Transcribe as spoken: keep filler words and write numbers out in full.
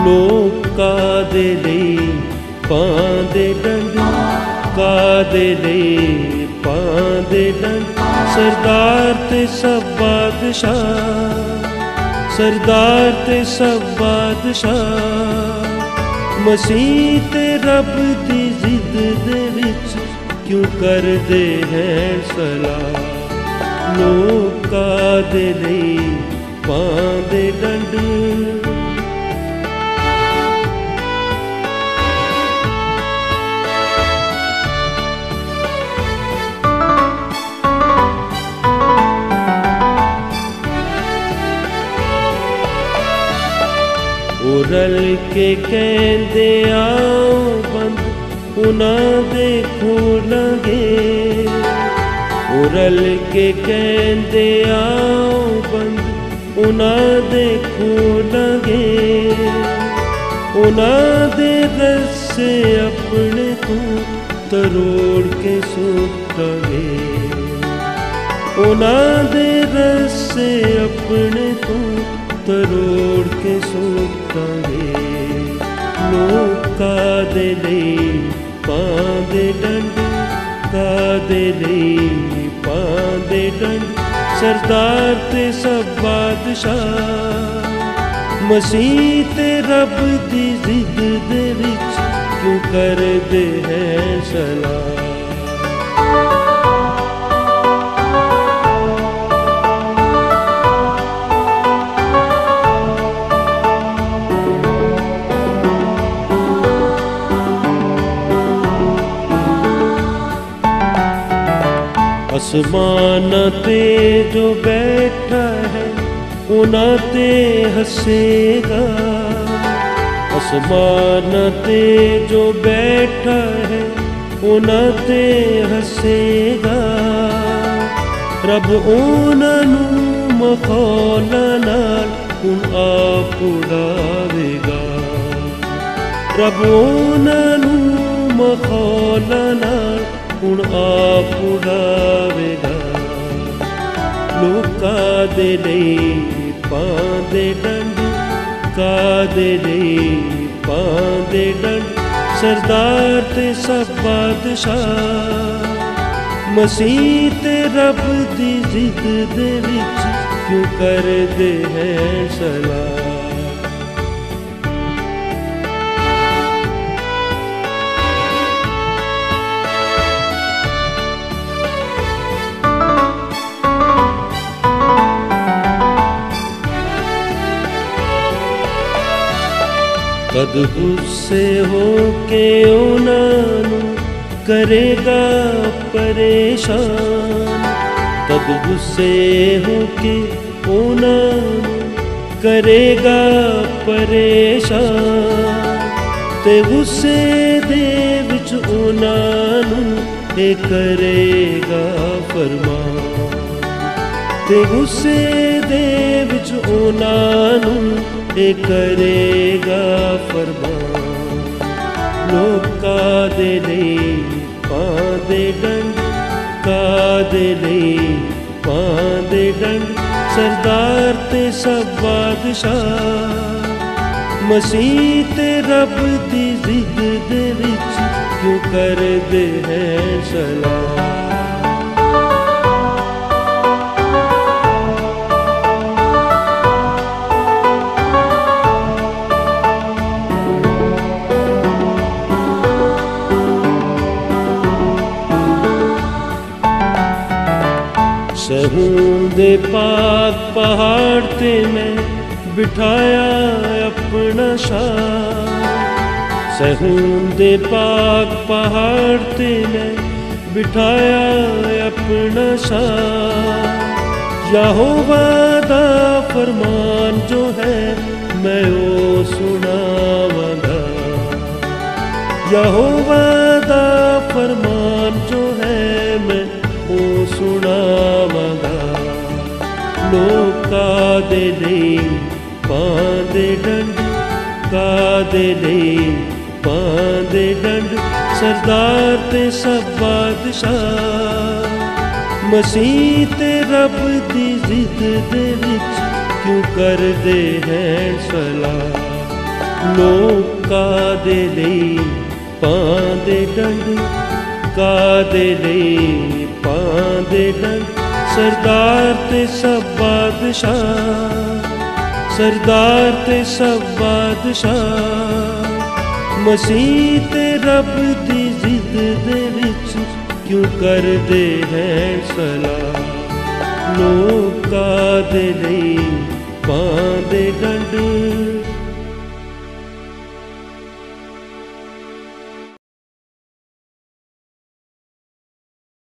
ਲੋਕ ਕਾਦੇ ਲਈ ਪਾਉਂਦੇ ਡੰਡ, ਕਾਦੇ ਲਈ ਪਾਉਂਦੇ ਡੰਡ। ਸਰਦਾਰ ਤੇ ਸਭ ਬਾਦਸ਼ਾਹ, ਸਰਦਾਰ ਤੇ ਸਭ ਬਾਦਸ਼ਾਹ, ਮਸੀਹ ਤੇ ਰੱਬ ਦੀ ਜ਼ਿੱਦ ਦੇ ਵਿੱਚ ਕਿਉਂ ਕਰਦੇ ਹੈ ਸਲਾਹ। ਲੋਕ ਕਾਦੇ ਲਈ ਪਾਉਂਦੇ ਡੰਡ। ਉਹ ਰਲ ਕੇ ਕਹਿੰਦੇ ਆਓ ਬੰਦ ਉਹਨਾਂ ਦੇ ਖੋਲਾਂਗੇ। ਉਹ ਰਲ ਕੇ ਕਹਿੰਦੇ ਆਓ ਬੰਦ ਉਹਨਾਂ ਦੇ ਖੋਲਾਂਗੇ। ਉਹਨਾਂ ਦੇ ਰੱਸੇ ਆਪਣੇ ਤੋਂ ਤਰੋੜ ਕੇ ਸੁੱਟਾਂਗੇ। ਉਹਨਾਂ ਦੇ ਰੱਸੇ ਆਪਣੇ ਤੋਂ ਤਰੋੜ ਕੇ ਸੁੱਟਾਂਗੇ। ਲੋਕ ਕਾਦੇ ਲਈ ਪਾਉਂਦੇ ਡੰਡ, ਕਾਦੇ ਲਈ ਪਾਉਂਦੇ ਡੰਡ। ਸਰਦਾਰ ਤੇ ਸਭ ਬਾਦਸ਼ਾਹ, ਮਸੀਹ ਤੇ ਰੱਬ ਦੀ ਜ਼ਿੱਦ ਦੇ ਵਿੱਚ ਕਿਉਂ ਕਰਦੇ ਹੈ ਸਲਾਹ। ਅਸਮਾਨਾਂ ਤੇ ਜੋ ਬੈਠਾ ਹੈ ਉਹਨਾਂ ਤੇ ਹੱਸੇਗਾ। ਅਸਮਾਨਾਂ ਤੇ ਜੋ ਬੈਠਾ ਹੈ ਉਹਨਾਂ ਤੇ ਹੱਸੇਗਾ। ਰੱਬ ਉਹਨਾਂ ਨੂੰ ਮਖੌਲਾਂ ਨਾਲ ਹੁਣ ਆਪ ਉਡਾਵੇਗਾ। ਰੱਬ ਉਹਨਾਂ ਨੂੰ ਮਖੌਲਾਂ ਨਾਲ ਹੁਣ ਆਪ ਉਡਾਵੇਗਾ। ਲੋਕ ਕਾਦੇ ਲਈ ਪਾਉਂਦੇ ਡੰਡ, ਕਾਦੇ ਲਈ ਪਾਉਂਦੇ ਡੰਡ। ਸਰਦਾਰ ਤੇ ਸਭ ਬਾਦਸ਼ਾਹ, ਮਸੀਹ ਤੇ ਰੱਬ ਦੀ ਜ਼ਿੱਦ ਦੇ ਵਿੱਚ ਕਿਉਂ ਕਰਦੇ ਹੈ ਸਲਾਹ। ਕਦ ਗੁੱਸੇ ਹੋ ਕੇ ਉਹਨਾਂ ਨੂੰ ਕਰੇਗਾ ਪਰੇਸ਼ਾਨ। ਕਦ ਗੁੱਸੇ ਹੋ ਕੇ ਉਹਨਾਂ ਨੂੰ ਕਰੇਗਾ ਪਰੇਸ਼ਾਨ। ਤੇ ਗੁੱਸੇ ਦੇ ਵਿੱਚ ਉਹਨਾਂ ਨੂੰ ਇਹ ਕਰੇਗਾ ਫਰਮਾਨ। ਤੇ ਗੁੱਸੇ ਦੇ ਵਿੱਚ ਉਹਨਾਂ ਨੂੰ ਇਹ ਕਰੇਗਾ ਫਰਮਾਨ। ਲੋਕ ਕਾਦੇ ਲਈ ਪਾਉਂਦੇ ਡੰਡ, ਕਾਦੇ ਲਈ ਪਾਉਂਦੇ ਡੰਡ। ਸਰਦਾਰ ਤੇ ਸਭ ਬਾਦਸ਼ਾਹ, ਮਸੀਹ ਤੇ ਰੱਬ ਦੀ ਜ਼ਿੱਦ ਦੇ ਵਿੱਚ ਕਿਉਂ ਕਰਦੇ ਹੈ ਸਲਾਹ। सहूं दे पाक पहाड़ ते मैं बिठाया अपना शाह। सहूं दे पाक पहाड़ ते मैं बिठाया अपना शाह। यहोवा दा फरमान जो है मैं वो सुनावांगा। यहोवा दा फरमान जो है मैं वो सुनावांगा। लोक कादे लई पांदे डंड, कादे लई पांदे डंड। सरदार ते सब बादशाह, मसीह ते रब दी जिद दे विच क्यों करदे हैं सलाह। ਲੋਕਾਂ ਦੇ ਲਈ ਪਾਉਂਦੇ ਡੰਡ, ਕਾਦੇ ਲਈ ਪਾਉਂਦੇ ਡੰਡ। ਸਰਦਾਰ ਤੇ ਸਭ ਬਾਦਸ਼ਾਹ, ਸਰਦਾਰ ਤੇ ਸਭ ਬਾਦਸ਼ਾਹ, ਮਸੀਹ ਤੇ ਰੱਬ ਦੀ ਜ਼ਿੱਦ ਦੇ ਵਿੱਚ ਕਿਉਂ ਕਰਦੇ ਹੈ ਸਲਾਹ। ਲੋਕਾਂ ਦੇ ਲਈ ਪਾਉਂਦੇ ਡੰਡ,